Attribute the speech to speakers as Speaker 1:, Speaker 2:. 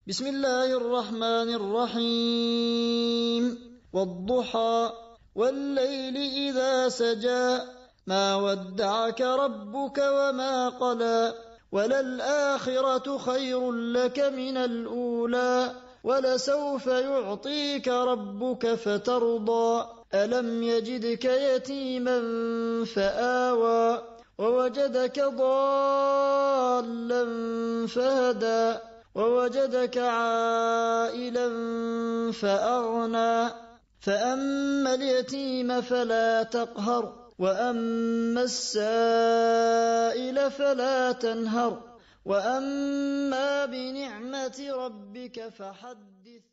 Speaker 1: بسم الله الرحمن الرحيم والضحى والليل إذا سجى ما ودعك ربك وما قلى وللآخرة خير لك من الأولى ولسوف يعطيك ربك فترضى ألم يجدك يتيما فآوى ووجدك ضالا فهدى ووجدك عائلا فأغنى فأما اليتيم فلا تقهر وأما السائل فلا تنهر وأما بنعمة ربك فحدث